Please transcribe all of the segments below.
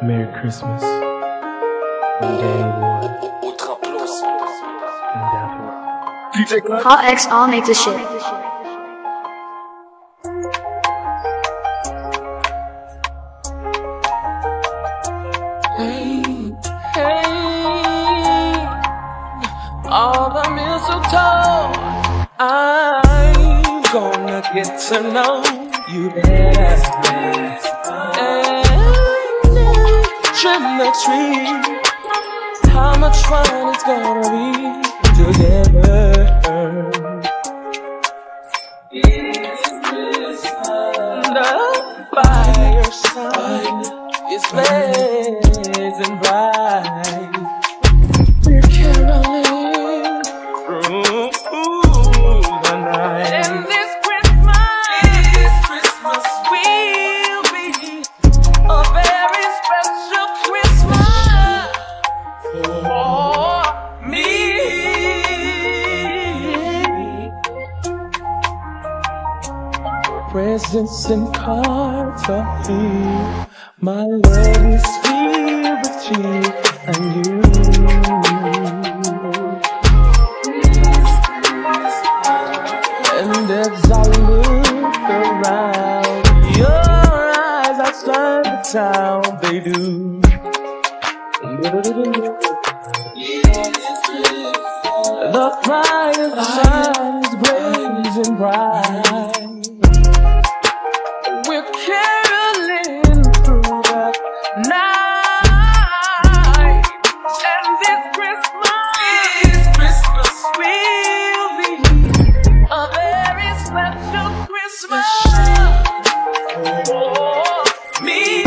Merry Christmas from day one. Definitely. Hot X, I'll make this shit. Hey, hey, all the mistletoe, I'm gonna get to know you better. And trim the tree, how much fun it's gonna be together. The fireside is blazing bright. We're caroling through the night. And this Christmas will be a very special Christmas for me. Presents and cards are here. My love is filled with cheer and you. And as I look around, your eyes outshine the town, they do. The fire shines blazing bright. We're caroling through the night, and this Christmas will be a very special Christmas for me.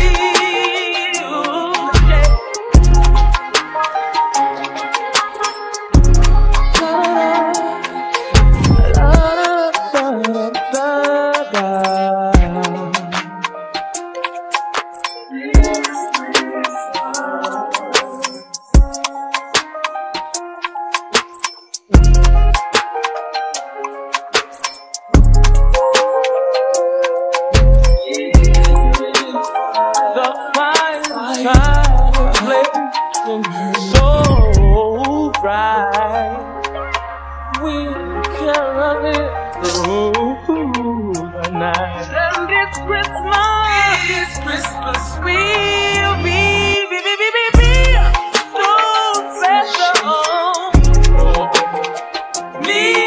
So bright, we're caroling through the night. And this Christmas will be so special for me.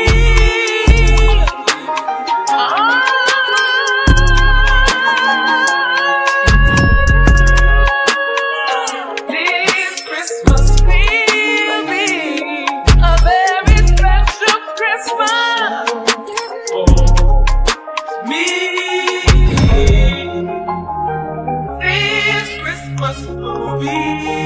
This Christmas will be